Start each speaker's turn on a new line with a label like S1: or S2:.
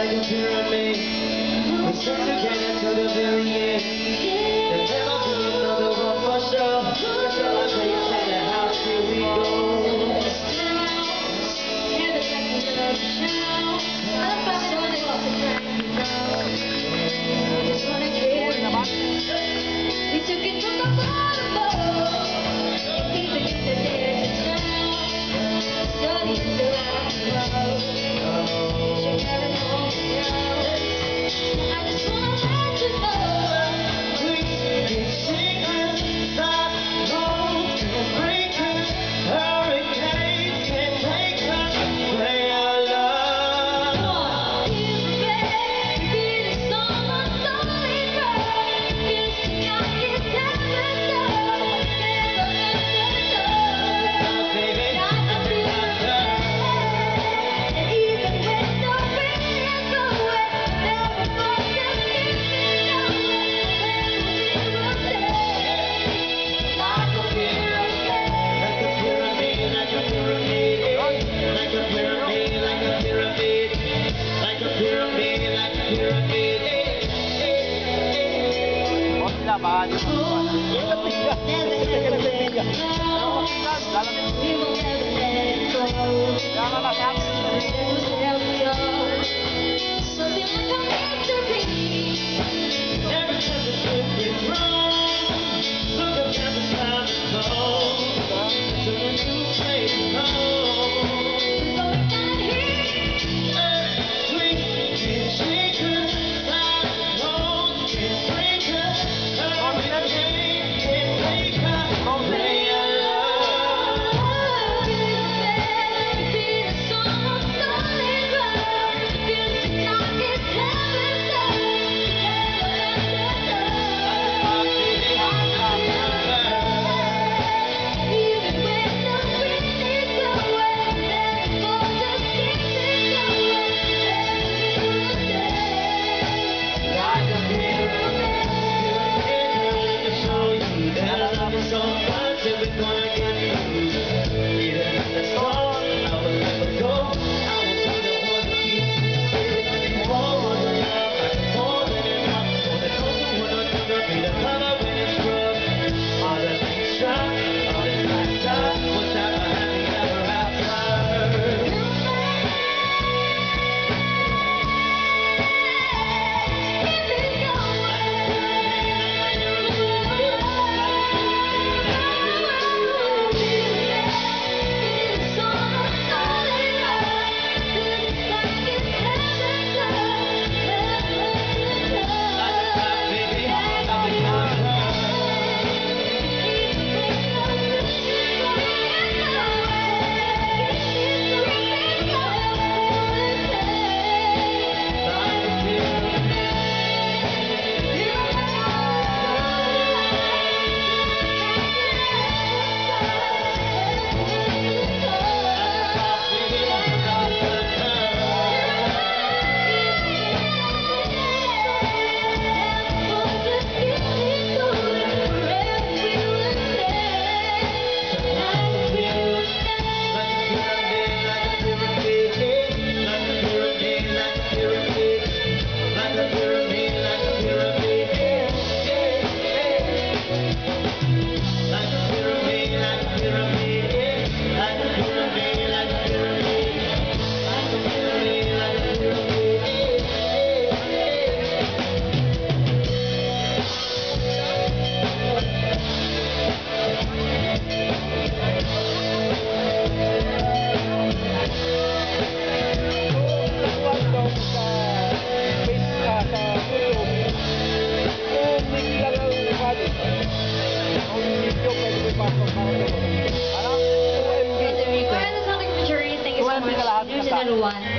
S1: like a pyramid. We stick together to the very end. There'll never be another one for sure. So I'll tell you, take the house, here we go.
S2: Hear the second of the show. I'm fast on it, lots of time to go. Just wanna get it. We took it from the bottom up, even in the desert town. Studying the rock and roll. You never know. I just wanna let you know.
S1: We can sing us, stop, hold, and break us. Hurricanes can take us where our love.
S2: Feel the beat of summer, solid rock. Feels the night is temperature.
S1: Baby,
S2: Got the feeling, and even when the wind is blowing, never forget to keep me going. Like a pyramid,
S1: like a pyramid, like a pyramid, like a pyramid, like a pyramid, like a pyramid, like a pyramid.
S2: we will never let go. Something like a victory.
S1: Every time the ship is wrong, look up at the time is gone. To a new place to go.
S2: Before we got here,
S1: We can shake us, slide, hold, and break us. Hurricane can take us where our love.
S2: the beat of summer, solid rock. Feels the dark is heaven, even when the wind is blowing, never just keep it going. Like a pyramid.
S1: To show you that I love you so much and we're gonna get through. Even in the storm, I will never go. I will be the one to keep you safe. More than love, I can more than enough. For the closer we're gonna be, the color when it's rough. All the things shot, all this lights up. What's that for happy ever after?
S2: Chariz, thank you so much. News and one.